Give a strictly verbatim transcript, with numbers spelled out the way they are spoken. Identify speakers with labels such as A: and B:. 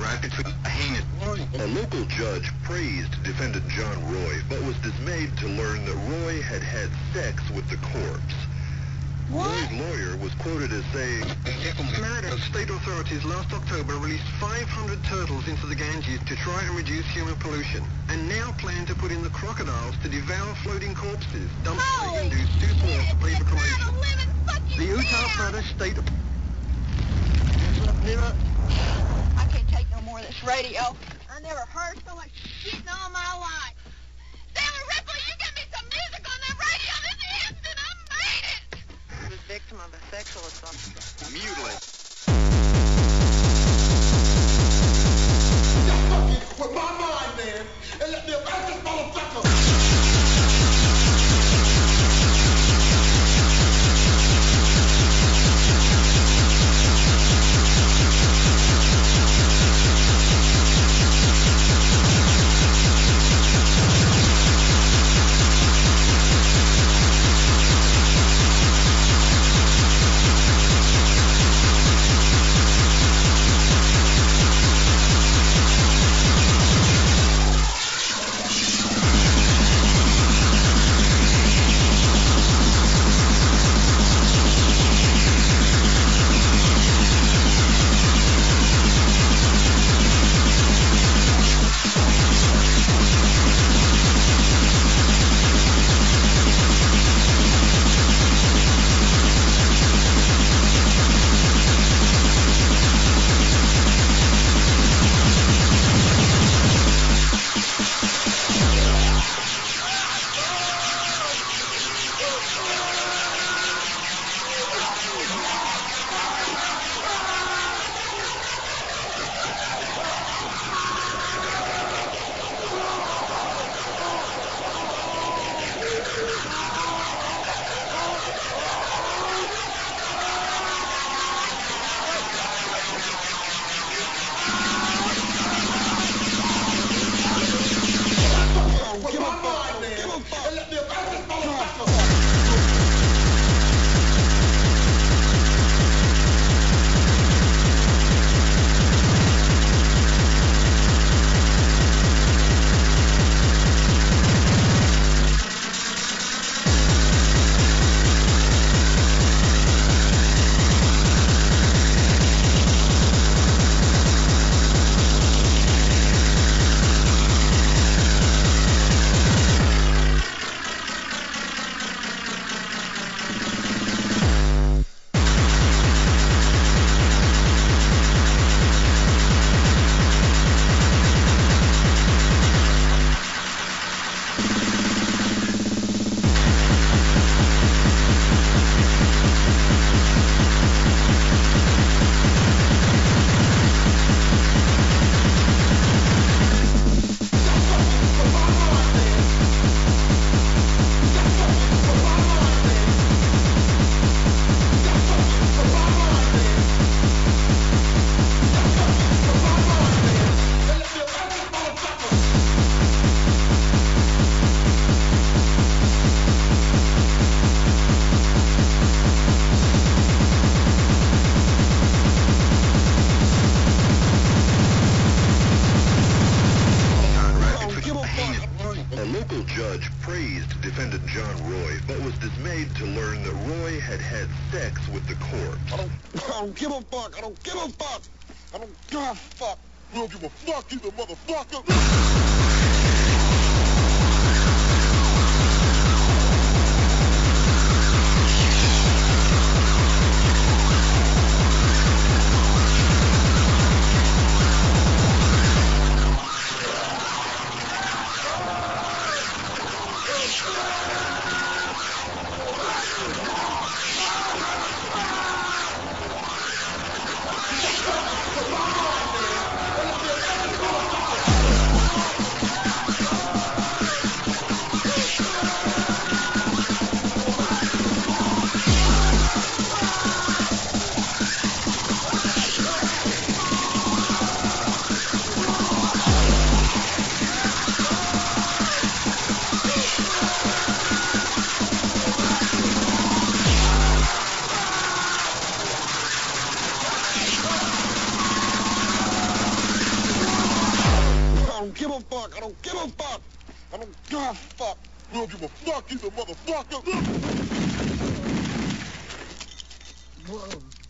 A: right between a heinous...
B: A local judge praised defendant John Roy, but was dismayed to learn that Roy had had sex with the corpse.
C: What?
B: Roy's lawyer was quoted as saying,
A: Murder. State authorities last October released five hundred turtles into the Ganges to try and reduce human pollution, and now plan to put in the crocodiles to devour floating corpses, dumped by Hindus too poor to pay for cremation. The Uttar Pradesh State...
C: I can't take no more of this radio. I never heard so much shit in all my life. Taylor Ripley, you get me some music on that radio this instant. I made it. I was a victim of a sexual assault.
B: Mutilate.
D: Y'all fucking with my mind, man, and let me arrest this motherfucker.
B: judge praised defendant John Roy, but was dismayed to learn that Roy had had sex with the corpse.
D: I don't, I don't give a fuck. I don't give a fuck. I don't give a fuck. We don't give a fuck, you the motherfucker. give a fuck. I don't give a fuck. I don't give a fuck. We don't give a fuck either, motherfucker.
E: Whoa.